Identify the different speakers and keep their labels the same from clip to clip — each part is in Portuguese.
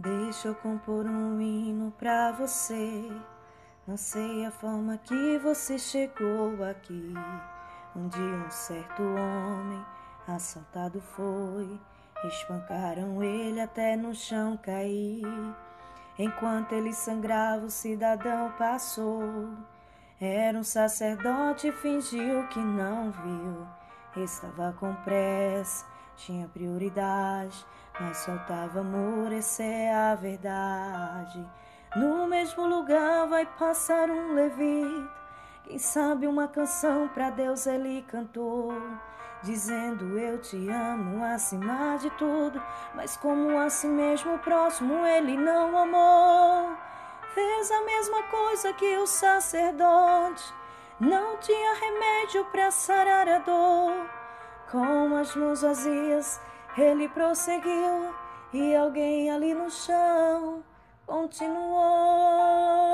Speaker 1: Deixa eu compor um hino pra você. Não sei a forma que você chegou aqui. Um dia um certo homem assaltado foi. Espancaram ele até no chão cair. Enquanto ele sangrava, o cidadão passou. Era um sacerdote e fingiu que não viu. Estava com pressa, tinha prioridade, mas faltava amor, essa é a verdade. No mesmo lugar vai passar um levita. Quem sabe uma canção pra Deus ele cantou, dizendo eu te amo acima de tudo. Mas como assim mesmo o próximo ele não amou. Fez a mesma coisa que o sacerdote. Não tinha remédio pra sarar a dor. Com as mãos vazias ele prosseguiu, e alguém ali no chão continuou.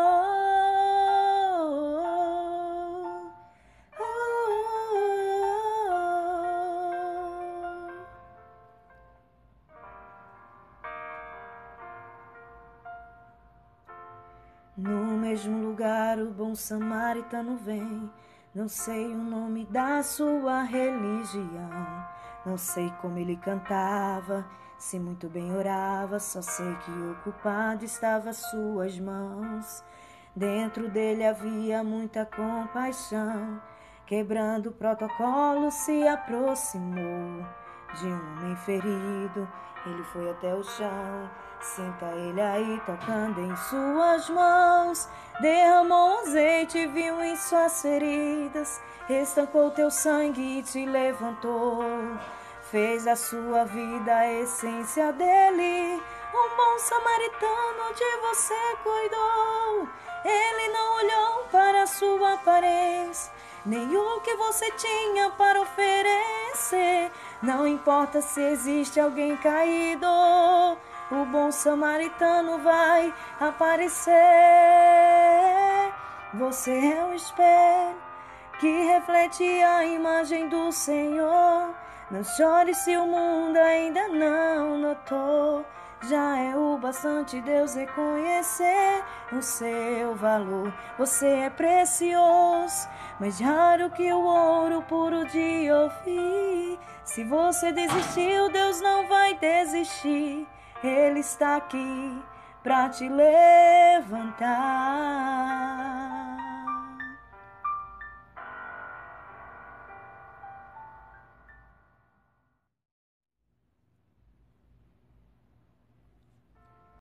Speaker 1: No mesmo lugar o bom samaritano vem. Não sei o nome da sua religião, não sei como ele cantava, se muito bem orava, só sei que o culpado estava às suas mãos. Dentro dele havia muita compaixão. Quebrando o protocolo, se aproximou de um homem ferido. Ele foi até o chão. Sinta ele aí tocando em suas mãos. Derramou azeite, viu em suas feridas. Estancou teu sangue e te levantou. Fez a sua vida a essência dele. Um bom samaritano de você cuidou. Ele não olhou para a sua aparência, nem o que você tinha para oferecer. Não importa se existe alguém caído, o bom samaritano vai aparecer. Você é o espelho que reflete a imagem do Senhor. Não chore se o mundo ainda não notou. Já é o bastante Deus reconhecer o seu valor. Você é precioso, mais raro que o ouro puro de ouvir. Se você desistiu, Deus não vai desistir. Ele está aqui pra te levantar.